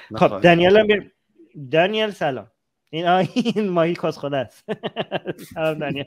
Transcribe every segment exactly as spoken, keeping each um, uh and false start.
خب دانیل هم بیر... دانیل سلام. این این ماهی کس خود است. سلام دانیل.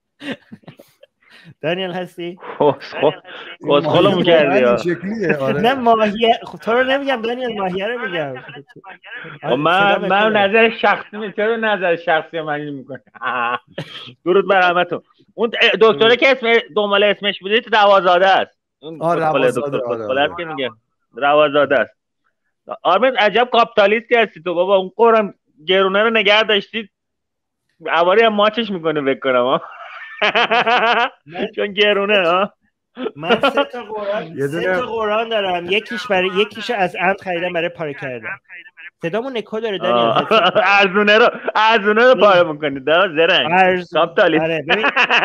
دانیل هستی؟ کس خودمون کردی این شکلیه. آره نه ماهی تو رو نمیگم دانیل، ماهیه رو میگم. من من نظر شخصی می چرا نظر شخصی من این میکنه. درود بر همتون. اون دکتره که اسم دنبال اسمش بودید روازاده است. اون دکتر کسخله است که میگه روازاده است. آرمین عجب کاپیتالیستی هستی تو بابا. اون قرم گرونه رو نگه داشتید عواری هم ماچش میکنه بکنم ها. چون گرونه ها. من سه تا قرآن سه تا قرآن دارم. یکیش برای یکیش از عمد خریدم برای پاره کردن. صدامون نکو داره دانیل. ارزونه رو ارزونه رو پاره میکنید زرنگ کاپیتالیست. آره ببین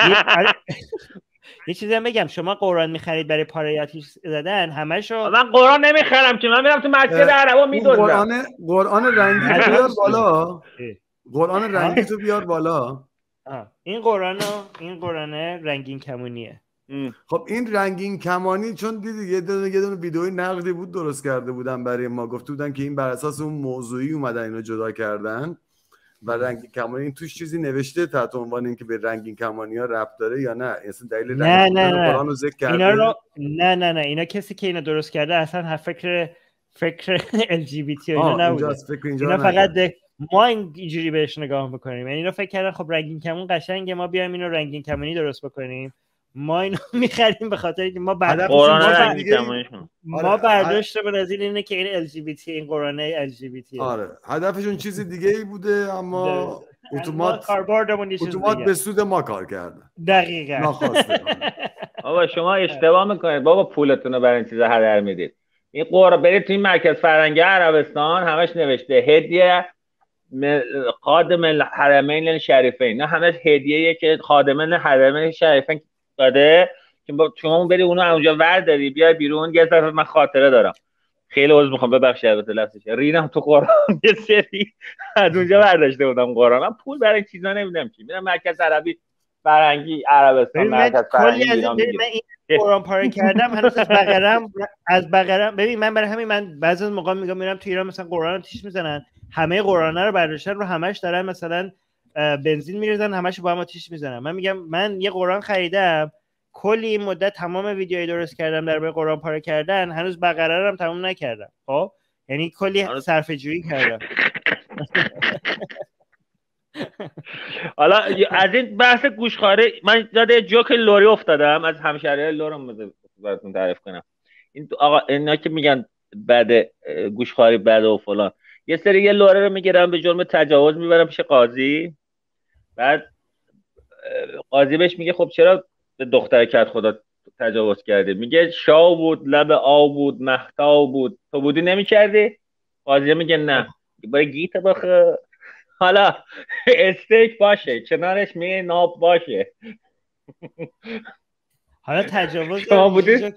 یه چیزی هم بگم، شما قرآن میخرید برای پاره آتش زدن همشو. من قرآن نمیخرم که من میرم تو مسجد عربا میدوزم. قرآن قرآن رنگی تو بیار بالا. قرآن رنگی تو بیار بالا. این قرآن این قرآن رنگین کمونیه. خب این رنگین کمانی چون دیدی یه دونه یه دونه ویدئوی نقدی بود درست کرده بودن برای ما، گفته بودن که این بر اساس اون موضوعی اومدن اینو جدا کردن و رنگین کمانی این توش چیزی نوشته تحت عنوان اینکه به رنگین کمانی ها ربط داره یا نه اصلا دلیل رنگین کمانی قرآن رو ذکر کرده. اینا رو نه نه نه اینا کسی که اینو درست کرده اصلا هر فکر فکر ال جی بی تی اینا نبوده. اینا فقط ما اینجوری بهش نگاه میکنیم. یعنی اینا فکر کردن خب رنگین کمون قشنگه ما بیایم اینو رنگین کمانی درست بکنیم. ما اینو میخریم به خاطر اینکه ما بعد قرآن رنگین کمانیشون ما برداشتمون از این اینه که این ال جی بی تی این قرآن ال جی بی تی. آره هدفشون چیز دیگه ای بوده اما اتومات کاربردمون اتومات به سود ما کار کردن. دقیقاً. ناخواسته. بابا شما اشتباه میکنید بابا، پولتون رو برای این چیزا هدر میدید. این قرآن برید تو این مرکز فرهنگی عربستان همش نوشته هدیه خادم الحرمین الشریفین. نه همش هدیه‌ایه که خادم الحرمین الشریفین داده که شما اون بری اونو اونجا ورداری بیای بیرون. یه دفعه من خاطره دارم، خیلی عذر میخوام ببخشید البته لفظش ریدم تو قرآن یه سری از اونجا برداشته بودم قرآن. من پول برای چیزا نمیدم که میرم مرکز عربی فرهنگی عربستان مرکز فرهنگی ایران میگیرم. من این قرآن پاره کردم هنوز از بقرم از بقرم ببین من برای همین من بعضی از موقع میگم میرم تو ایران مثلا قرآن تیش میزنن همه قرآن رو برداشتن رو همش دارن مثلا بنزین میریزن همش با هم آتیش میزنن. من میگم من یه قرآن خریدم کلی این مدت تمام ویدیوهای درست کردم درباره قرآن پاره کردن هنوز بقره رو هم تمام نکردم. خب یعنی کلی صرفه جویی کردم. حالا از این بحث گوشخواره من یاد جوک لوری افتادم از همشهری لورم براتون تعریف کنم. این آقا اینا که میگن بعد گوشخواری بعد و فلان یه سری یه لوره رو میگیرن به جرم تجاوز میبرن پیش قاضی. بعد قاضی بهش میگه خب چرا به دختر کت خدا تجاوز کرده؟ میگه شاه بود لب آب بود مهتاب بود تو بودی نمیکردی؟ قاضی میگه نه برای گیت بخه. حالا استیک باشه کنارش می ناب باشه. حالا تجاوز شما بودی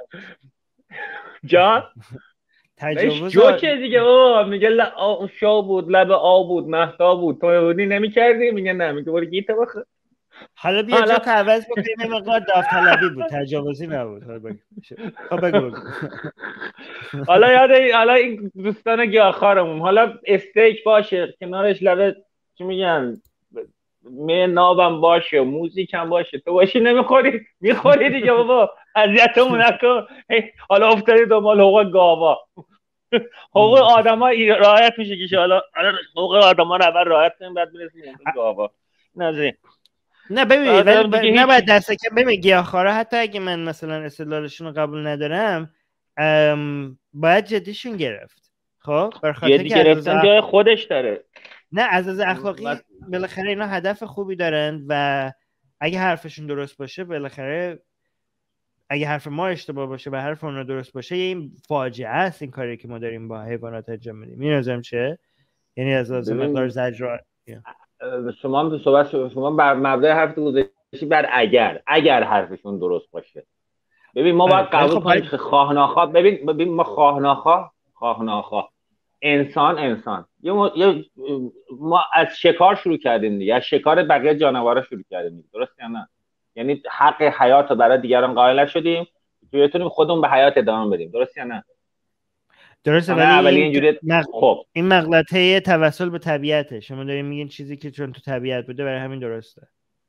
جان تجاوز جوکه دیگه. او میگه شاه بود لب آب بود مهتاب بود تو بودی نمیکردی؟ میگه نه. میگه برای گیت بخه. حالا بیا جو که عوض بکنیم یه مقدار داوطلبی بود تجاوزی نبود. حالا بگو بگو حالا یاد حالا این دوستان گیاهخوارمون حالا استیک باشه کنارش لبه چی میگن می نابم باشه موزیک هم باشه تو باشی نمیخوری میخوری دیگه بابا اذیتمون نکن. حالا افتادی دنبال حقوق گاوا. حقوق آدما رعایت میشه که حالا حقوق آدما رو اول رعایت کنیم بعد برسیم به گاوا. نذاریم نه ببین نباید دست کم ببین گیاهخوارا حتی اگه من مثلا استدلالشون رو قبول ندارم باید جدیشون گرفت. خب جدی گرفتن جای خودش داره. نه از از اخلاقی بالاخره اینا هدف خوبی دارن و اگه حرفشون درست باشه بالاخره اگه حرف ما اشتباه باشه و حرف اون درست باشه این فاجعه است این کاری که ما داریم با حیوانات انجام میدیم. می‌نظرم چه یعنی از از مقدار زجر شما هم تو صحبت شما بر مبدأ حرف گذاشتی بر اگر اگر حرفشون درست باشه. ببین ما باید قبول کنیم که خواه ناخواه ببین ببین ما خواه ناخواه خواه ناخواه انسان انسان یه ما, یه ما از شکار شروع کردیم دیگه از شکار بقیه جانورا شروع کردیم دیگه. درست یا نه؟ یعنی حق حیات رو برای دیگران قائل شدیم که بتونیم خودمون به حیات ادامه بدیم. درست یا نه؟ درسته، همه ولی اولیه این اینجوری مق... خب این مغلطه توسل به طبیعته. شما دارین میگین چیزی که چون تو طبیعت بوده برای همین درسته.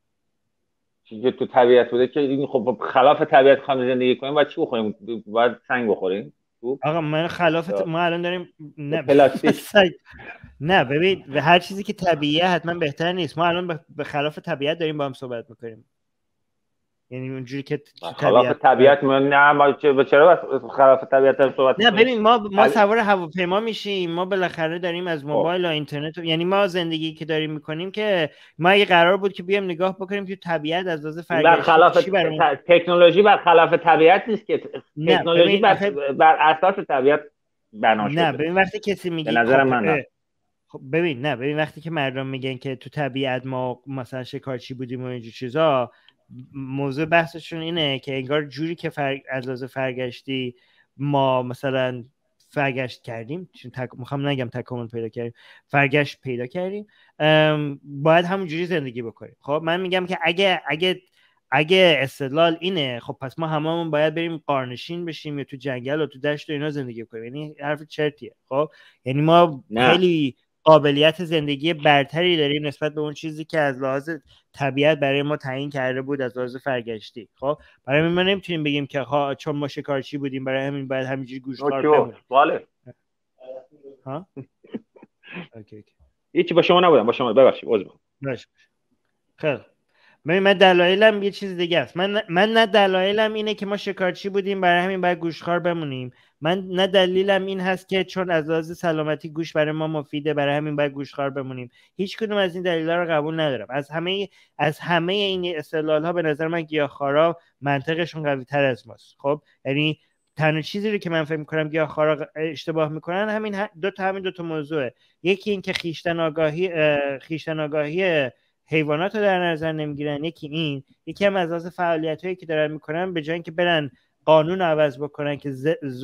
چیزی تو طبیعت بوده که این خب خلاف طبیعت خواهیم زندگی کنیم باید چی بخوریم؟ باید سنگ بخوریم؟ آقا من خلاف ت... ما الان داریم نه پلاستیک نه ببین هر چیزی که طبیعیه حتما بهتر نیست. ما الان به خلاف طبیعت داریم با هم صحبت میکنیم، یعنی اونجوری که خلاف طبیعت, طبیعت من نه ما چرا خلاف طبیعت داریم صحبت نه میکنیم؟ ببین ما ما سوار هواپیما میشیم، ما بالاخره داریم از موبایل و اینترنت و... یعنی ما زندگی که داریم میکنیم که ما اگه قرار بود که بیام نگاه بکنیم که طبیعت از لحاظ فرگشتی خلاف چی برامون ت... تکنولوژی بر خلاف طبیعت نیست که تکنولوژی بر... آخه... بر اساس طبیعت بنا شده. نه ببین وقتی کسی میگه به نظر خب... من خب ببین نه ببین وقتی که مردم میگن که تو طبیعت ما مثلا شکارچی بودیم و اینجور چیزا، موضوع بحثشون اینه که انگار جوری که فر... از لحاظ فرگشتی ما مثلا فرگشت کردیم، چون تک... میخوام نگم تکامل پیدا کردیم، فرگشت پیدا کردیم، ام... باید همون جوری زندگی بکنیم. خب من میگم که اگه اگه اگه استدلال اینه، خب پس ما هممون باید بریم قارنشین بشیم یا تو جنگل و تو دشت و اینا زندگی کنیم. یعنی حرف چرتیه. خب یعنی ما نه. خیلی قابلیت زندگی برتری داریم نسبت به اون چیزی که از لحاظ طبیعت برای ما تعیین کرده بود از لحاظ فرگشتی. خب برای ما نمیتونیم بگیم که ها چون ما شکارچی بودیم برای همین باید همینجوری گوشتخوار بمونیم. بله. ها؟ اوکی اوکی. هیچی با شما نبودم، با شما ببخشید عذر میخوام. باشه. خیلی. ببین من دلایلم یه چیز دیگه است. من من نه دلایلم اینه که ما شکارچی بودیم برای همین باید گوشتخوار بمونیم. من نه دلیلم این هست که چون از لحاظ سلامتی گوشت برای ما مفیده برای همین باید گوشتخوار بمونیم. هیچ کدوم از این دلایل رو قبول ندارم. از همه از همه این استدلال‌ها به نظر من گیاهخوارا منطقشون قوی‌تر از ماست. خب یعنی تنها چیزی رو که من فکر می‌کنم گیاهخوارا اشتباه می‌کنن همین دو تا همین دو تا موضوعه. یکی این که خویشتن آگاهی خویشتن آگاهی حیوانات رو در نظر نمیگیرن، یکی این، یکی هم از لحاظ فعالیتایی که دارن میکنن به جای اینکه برن قانون عوض بکنن که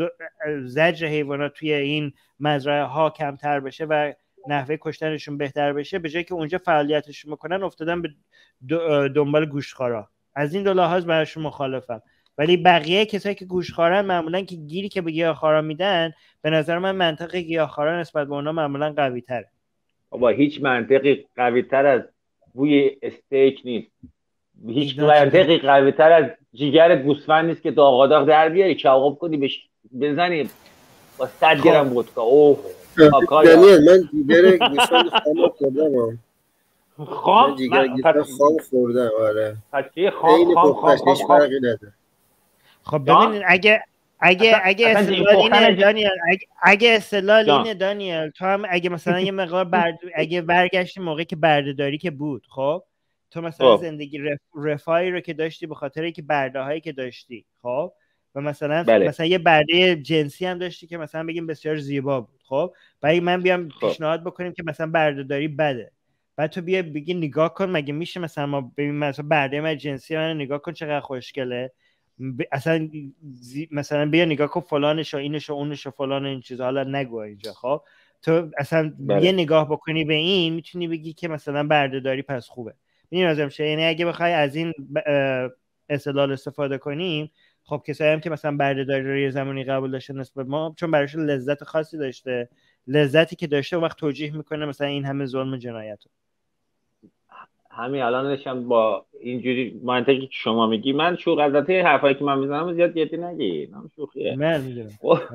زجر حیوانات توی این مزرعه ها کمتر بشه و نحوه کشتنشون بهتر بشه، به جای که اونجا فعالیتشون بکنن افتادن به دنبال گوشتخوارا. از این دو لحاظ براشون مخالفم. ولی بقیه کسایی که گوشتخوارن معمولا که گیری که به گیاهخوارا میدن به نظر من منطق گیاهخوارا نسبت به اونا معمولا قوی تره. بابا هیچ منطقی قوی تر از بوی استیک نیست. هیچ منطقی قوی تر از جیگر گوسفند نیست که داغاداغ در بیاری کباب کنی بش بزنی با صد گرم ودکا. اوه دنیل من جیگر گوسفند خام خوردم. خام جیگر گوسفند خام خوردم. آره خیلی خام خام خام خام. خب ببینید اگه اگه اگه استدلال اینه دانیل، اگه اگه استدلال اینه دانیل، تو هم اگه مثلا یه مقدار برد... اگه برگشتی موقعی که بردهداری که بود، خب تو مثلا خب. زندگی رف... رفاهی رو که داشتی به خاطر اینکه برده هایی که داشتی، خب و مثلا بله. مثلا یه برده جنسی هم داشتی که مثلا بگیم بسیار زیبا بود، خب بعد من بیام خب. پیشنهاد بکنیم که مثلا بردهداری بده، بعد تو بیا بگی نگاه کن مگه میشه مثلا ما ببین مثلا برده من جنسی من نگاه کن چقدر خوشگله، ب... اصلا زی... مثلا بیا نگاه کن فلانش و اینش و اونش و فلان این چیزا، حالا نگو اینجا. خب تو اصلا بله. یه نگاه بکنی به این میتونی بگی که مثلا بردهداری پس خوبه. می‌دونی لازم شه، یعنی اگه بخوای از این استدلال استفاده کنیم، خب کسایی هم که مثلا بردهداری رو یه زمانی قبول داشته نسبت ما چون برایش لذت خاصی داشته، لذتی که داشته اون وقت توجیه میکنه مثلا این همه ظلم و جنایت. همین الان داشتم با اینجوری منطقی که شما میگی، من شوخ البته حرفایی که من میزنم زیاد جدی نگیر، من شوخیه. من میدونم.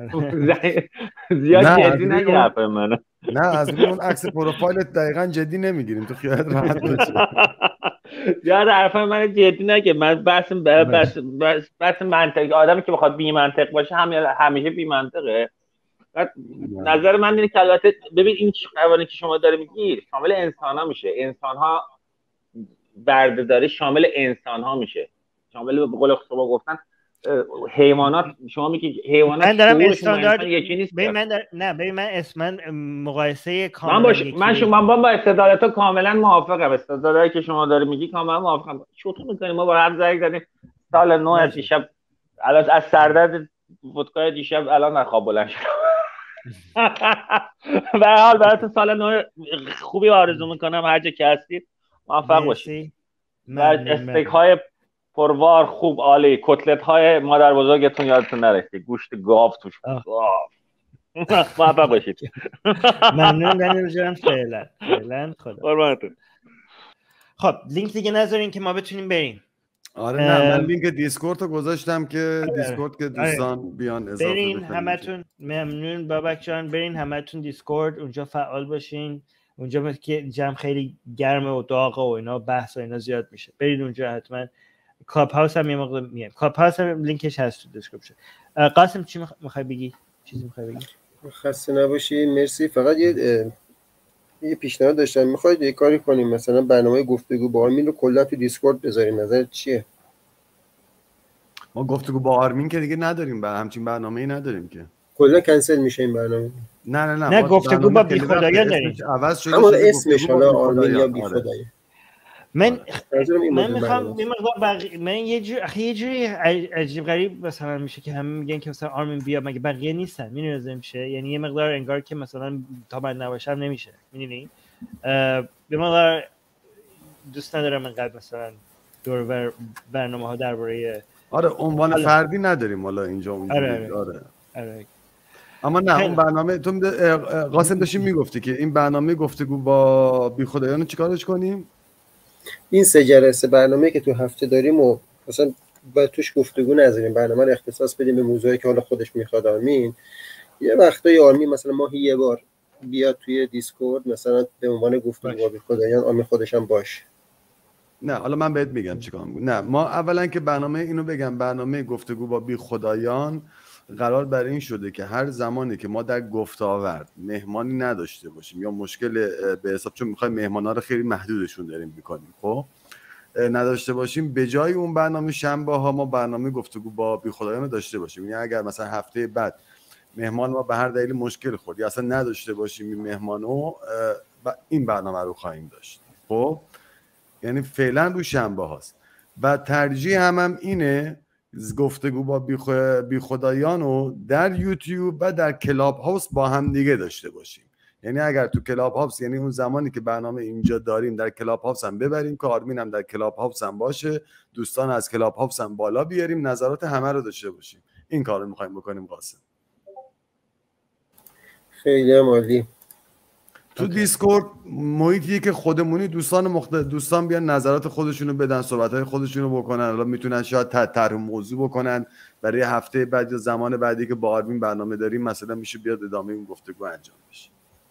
زیاد جدی نگیر حرفای منو. نه از اون عکس پروفایلت دقیقاً جدی نمیگیریم، تو خیالت راحت باشه. یاد حرفای من جدی نگیر، من بحث بحث بحث منطقی، آدمی که بخواد بی منطق باشه همیشه بی منطقه. نظر من اینه که البته ببین این قوانینی که شما داره میگی شامل انسان‌ها میشه، انسان‌ها بردهداری شامل انسان‌ها میشه، شامل به قول شما گفتن حیوانات. شما میگی حیوانات من دارم استاندارد یکی نیست. ببین من در... نه ببین من اسمن مقایسه کاملا من باش... من شما من با استدلالات کاملا موافقم، استدلالاتی که شما داره میگی کاملا موافقم. شوخی میکنیم ما با هم زنگ زدیم سال نو دیشب، الان از سردرد ودکای دیشب الان من خواب بلند شدم. به هر حال براتون سال نو خوبی آرزو میکنم، هر جا که هستید موفق باشید. استیک های پروار خوب عالی، کتلت های مادر بزرگتون یادتون نره، گوشت گاو توش بود. موفق باشید. ممنون دنیل جان. فعلا فعلا خدا قربانتون. خب لینک دیگه نذارین که ما بتونیم بریم. آره نه من لینک دیسکورد رو گذاشتم که دیسکورد که دوستان بیان اضافه برین بشن. همتون. ممنون بابک جان. برین همتون دیسکورد، اونجا فعال باشین. اونجا که جمع خیلی گرمه و داغه و اینا، بحث و اینا زیاد میشه. برید اونجا حتما. کلاب هاوس هم یه موقع میام. کلاب هاوس هم لینکش هست تو دیسکریپشن. قاسم چی میخوای بگی؟ چیزی میخوای بگی؟ خسته نباشی. مرسی. فقط یه یه پیشنهاد داشتم. میخواید یه کاری کنیم مثلا برنامه گفتگو با آرمین رو کلا تو دیسکورد بذاریم، نظرت چیه؟ ما گفتگو با آرمین که دیگه نداریم، با همچین برنامه‌ای نداریم که کلا کنسل میشه این برنامه. نه نه نه نه گفتگو با بی خدایان داریم. عوض شده همون شده اسمش حالا آرمین یا بی خدایان. من من میخوام یه مقدار بقیه من یه جور اخی یه جوری عجیب غریب مثلا میشه که همه میگن که مثلا آرمین بیا، مگه بقیه نیستن؟ میدونی از میشه، یعنی یه مقدار انگار که مثلا تا من نباشم نمیشه. میدونی یه مقدار دوست ندارم انقدر مثلا دور برنامه ها درباره آره عنوان فردی نداریم حالا اینجا اونجا. آره آره. آره. اما نه اون برنامه تو قاسم داشتی میگفتی که این برنامه گفتگو با بی خدایان چیکارش کنیم؟ این سه جلسه برنامه که تو هفته داریم و مثلا با توش گفتگو نذاریم، برنامه رو اختصاص بدیم به موضوعی که حالا خودش میخواد. آرمین یه وقتایی آرمین مثلا ماهی یه بار بیاد توی دیسکورد مثلا به عنوان گفتگو با بی خدایان، آرمین خودش هم باشه. نه حالا من بهت میگم چیکار میکنم. نه ما اولا که برنامه اینو بگم، برنامه گفتگو با بی خدایان قرار بر این شده که هر زمانی که ما در گفتاورد مهمانی نداشته باشیم یا مشکل به حساب، چون میخوایم مهمانا رو خیلی محدودشون داریم میکنیم، خب نداشته باشیم، به جای اون برنامه شنبه ها ما برنامه گفتگو با بی خدایان داشته باشیم. یعنی اگر مثلا هفته بعد مهمان ما به هر دلیل مشکل خورد یا اصلا نداشته باشیم این مهمانو، این برنامه رو خواهیم داشت. خب یعنی فعلا رو شنبه هاست و ترجیح هم, هم اینه گفتگو با بی خدایان رو در یوتیوب و در کلاب هاوس با هم دیگه داشته باشیم. یعنی اگر تو کلاب هاوس، یعنی اون زمانی که برنامه اینجا داریم در کلاب هاوس هم ببریم که آرمین هم در کلاب هاوس هم باشه، دوستان از کلاب هاوس هم بالا بیاریم، نظرات همه رو داشته باشیم. این کار رو میخوایم بکنیم قاسم. خیلی عالی. تو دیسکورد محیطیه که خودمونی دوستان مختلف دوستان بیان نظرات خودشونو بدن، صحبت‌های خودشونو بکنن. حالا میتونن شاید طرح موضوع بکنن برای هفته بعد یا زمان بعدی که با آرمین برنامه داریم، مثلا میشه بیاد ادامه این گفتگو انجام بشه.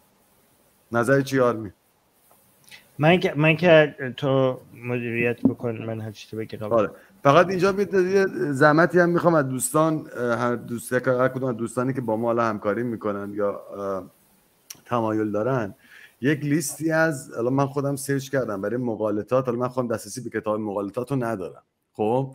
نظر چی آرمین؟ من که من که تو مدیریت بکن، من هر چی تو بگی قبول. آره. فقط اینجا یه زحمتی هم میخوام از دوستان، هر دوست هر کدوم از دوستانی که با ما حالا همکاری میکنن یا تمایل دارن، یک لیستی از، الان من خودم سرچ کردم برای مقالطات، الان من خودم دسترسی به کتاب مقالطات رو ندارم، خب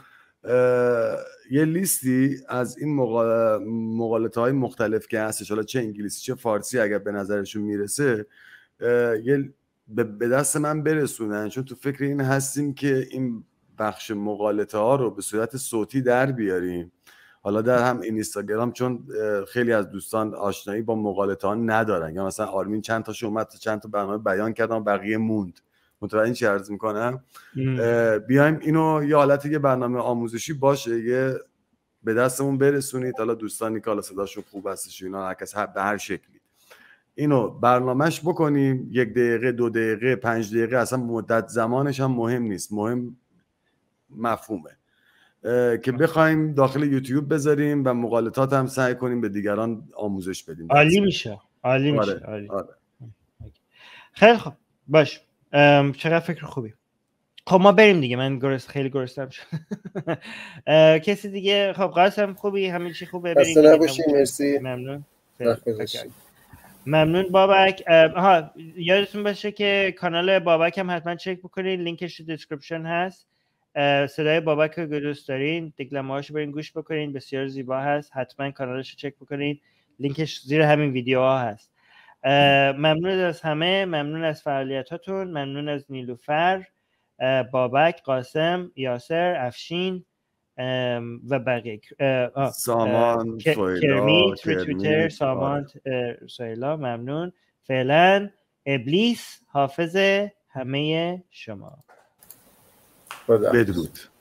یه لیستی از این مقال... مقالطه های مختلف که هستش، حالا چه انگلیسی چه فارسی، اگر به نظرشون میرسه یه به دست من برسونن، چون تو فکر این هستیم که این بخش مقالطه ها رو به صورت صوتی در بیاریم. حالا در هم اینستاگرام، چون خیلی از دوستان آشنایی با مقالطه ها ندارن، یا مثلا آرمین چند تاش اومد چند تا برنامه بیان کردن بقیه موند. متوجه چی عرض میکنم؟ بیایم اینو یه حالت یه برنامه آموزشی باشه، یه به دستمون برسونید. حالا دوستانی که حالا صداشون خوب هستش اینا، هر کس به هر شکلی اینو برنامهش بکنیم، یک دقیقه دو دقیقه پنج دقیقه، اصلا مدت زمانش هم مهم نیست، مهم مفهومه که بخوایم داخل یوتیوب بذاریم و مقالطات هم سعی کنیم به دیگران آموزش بدیم. عالی میشه، عالی میشه. آره. عالی. آره. خیلی خوب باش. چقدر فکر خوبی. خب ما بریم دیگه، من گرست خیلی گرستم شد. کسی دیگه؟ خب قاسم خوبی؟ همه چی خوبه؟ بریم. خسته نباشی. مرسی. ممنون. خیلی ممنون بابک. ها یادتون باشه که کانال بابک هم حتما چک بکنید، لینکش تو دیسکریپشن هست. صدای بابک رو دوست دارین، دکلمه هاشو برین گوش بکنین، بسیار زیبا هست. حتما کانالش رو چک بکنین، لینکش زیر همین ویدیوها هست. ممنون از همه، ممنون از فعالیتاتون، ممنون از نیلوفر، بابک، قاسم، یاسر، افشین و بقیه، سامان، کرمیت، ریتویتر، سامان، سویلا. ممنون. فعلا ابلیس حافظ همه شما. بدرود.